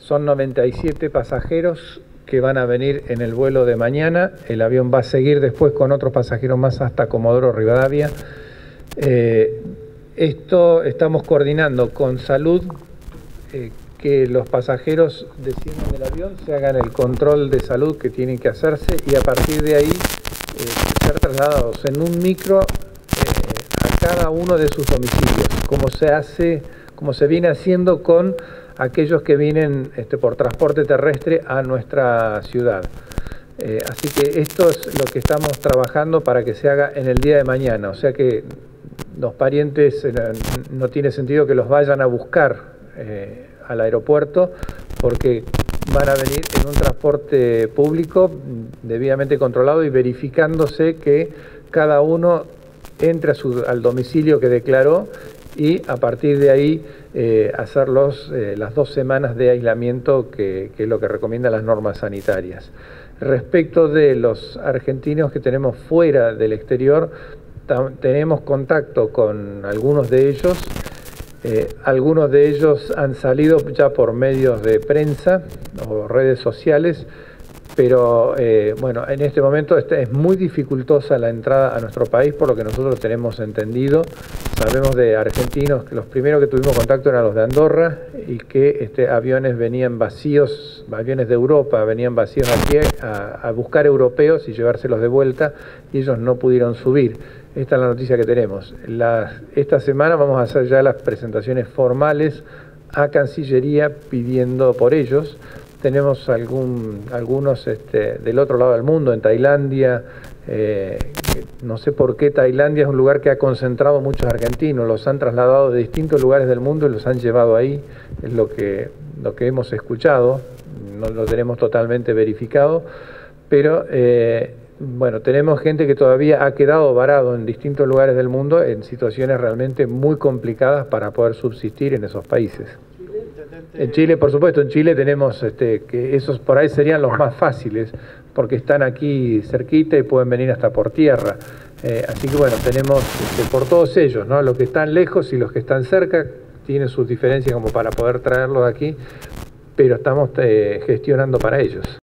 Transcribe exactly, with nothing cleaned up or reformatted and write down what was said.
son noventa y siete pasajeros que van a venir en el vuelo de mañana. El avión va a seguir después con otros pasajeros más hasta Comodoro Rivadavia. Eh, esto estamos coordinando con Salud, eh, que los pasajeros desciendan del avión, se hagan el control de salud que tienen que hacerse y a partir de ahí eh, ser trasladados en un micro eh, a cada uno de sus domicilios, como se hace, como se viene haciendo con aquellos que vienen este, por transporte terrestre a nuestra ciudad. Eh, así que esto es lo que estamos trabajando para que se haga en el día de mañana, o sea que los parientes eh, no tiene sentido que los vayan a buscar eh, al aeropuerto porque van a venir en un transporte público debidamente controlado y verificándose que cada uno entre a su, al domicilio que declaró y a partir de ahí eh, hacer los, eh, las dos semanas de aislamiento que, que es lo que recomiendan las normas sanitarias. Respecto de los argentinos que tenemos fuera del exterior, tenemos contacto con algunos de ellos. Eh, algunos de ellos han salido ya por medios de prensa o redes sociales, pero eh, bueno, en este momento este, es muy dificultosa la entrada a nuestro país por lo que nosotros tenemos entendido. Sabemos de argentinos que los primeros que tuvimos contacto eran los de Andorra y que este, aviones venían vacíos, aviones de Europa venían vacíos aquí a, a buscar europeos y llevárselos de vuelta y ellos no pudieron subir. Esta es la noticia que tenemos. La, esta semana vamos a hacer ya las presentaciones formales a Cancillería pidiendo por ellos. Tenemos algún, algunos este, del otro lado del mundo, en Tailandia. Eh, no sé por qué Tailandia es un lugar que ha concentrado muchos argentinos. Los han trasladado de distintos lugares del mundo y los han llevado ahí. Es lo que, lo que hemos escuchado. No lo tenemos totalmente verificado. Pero... Eh, Bueno, tenemos gente que todavía ha quedado varado en distintos lugares del mundo en situaciones realmente muy complicadas para poder subsistir en esos países. En Chile, por supuesto, en Chile tenemos este, que esos por ahí serían los más fáciles porque están aquí cerquita y pueden venir hasta por tierra. Eh, así que bueno, tenemos este, por todos ellos, ¿no? Los que están lejos y los que están cerca tienen sus diferencias como para poder traerlos aquí, pero estamos eh, gestionando para ellos.